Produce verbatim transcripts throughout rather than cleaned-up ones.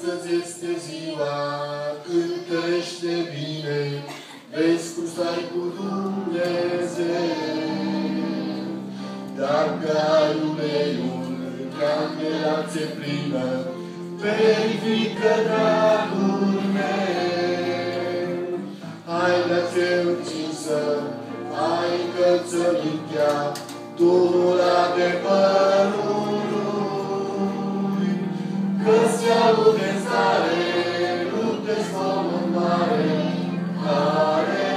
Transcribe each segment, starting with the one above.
astăzi este ziua când crește bine, vezi cum stai cu Dumnezeu. Dar că ai uleiul, candela ți-e plină, verifică dragul meu. Haina ți-e încinsă, ai încălțămintea, Duhul adevărului. Că-ți aude stare, lupte zgomot mare, care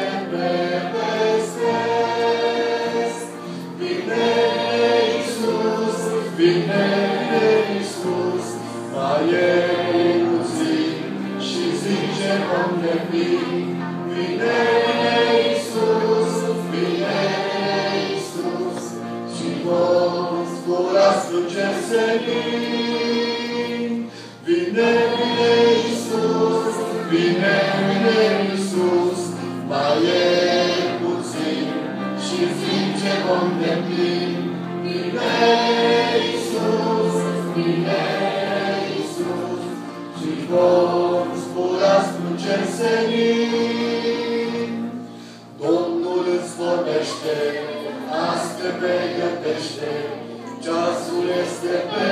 prevestesc. Vine Iisus, vine Iisus, mai e un zi și zice vom nevi. Vine Iisus, vine Iisus, și vom zbura spre cer senin. Vine, vine Iisus, vine, vine Iisus, mai e puțin și zice vom nevi. Vine Iisus, vine Iisus, și vom zbura spre cer senin. Domnul îți vorbește, azi te pregătește, ceasul este pe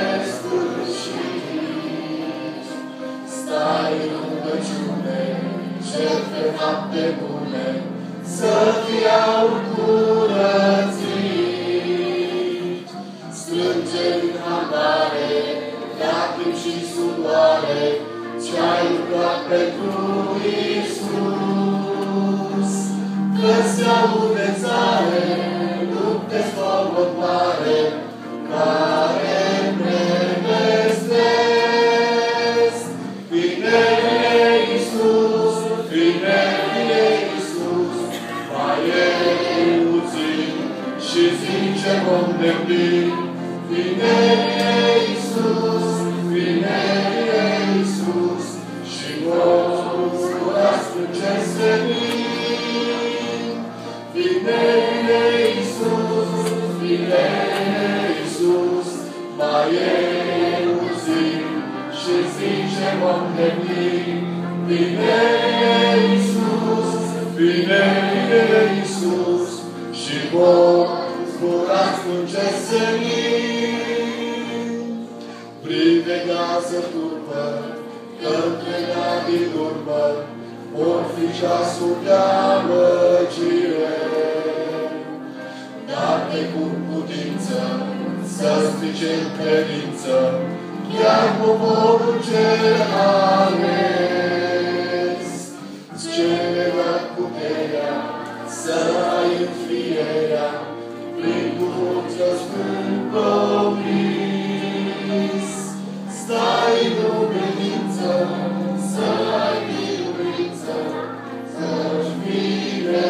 sfârșit. Stai în rugăciune, jertfe fapte bune, să fie aur curățit. Strânge în hamare, lacrimi și sudoare, ce-ai lucrat pentru Iisus. Că-ți aude țare, lupte zgomot mare, care prevestesc. Vine, vine Iisus, vine, vine Iisus, mai e puțin și zice vom nevi. Vine, vine Iisus, vine, vine Iisus, și vom zbura spre cer senin. Vine, vine Iisus, vine, vine Iisus, mai e puțin și zice vom nevi. Vine, vine Iisus, vine, vine Iisus, și vom zbura spre cer senin. Priveghează turmă, că întrega din urmă, vor fi ceasul de amăgire. Dar-te cu putință, să strice în credință, chiar poporul cel ales. Ți cere la puterea, să ai înfierea, prin Duhul ți-o sfânt promis. Stai în credință, să ai biruință, să-și vine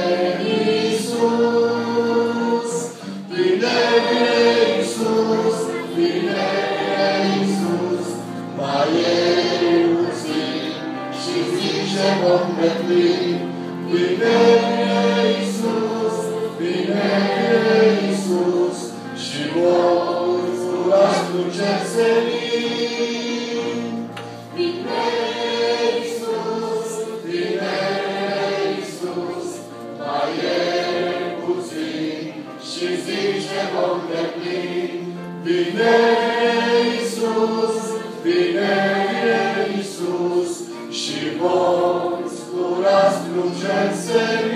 Iisus. Vine, vine Iisus, vine Iisus, mai e puțin și zice vom nevi. Vine, vine Iisus, vine Iisus, și vom zbura spre cer senin. Vine Iisus, vine Iisus, mai e puțin și zice vom nevi. Vine Iisus, vine Iisus, și vom zbura spre cer senin.